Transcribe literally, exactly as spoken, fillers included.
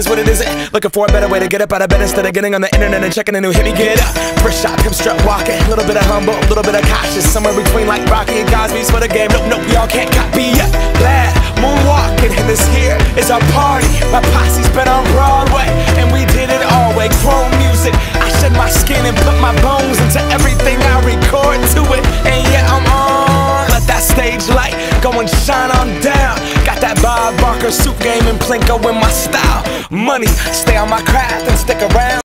is what it isn't. Looking for a better way to get up out of bed instead of getting on the internet and checking a new hit. Me get up, first shot, pimp strut walking. A little bit of humble, a little bit of cautious. Somewhere between like Rocky and Cosby's for the game. Nope, nope, y'all can't copy yet. Glad moonwalking, and this here is our party. My posse's been on Broadway, and we did it all way. Chrome music, I shed my skin and put my bones into everything I record to it. And yeah, I'm on. Let that stage light go and shine on down. Got that Bob Barker suit game and Plinko in my style. Money, stay on my craft and stick around.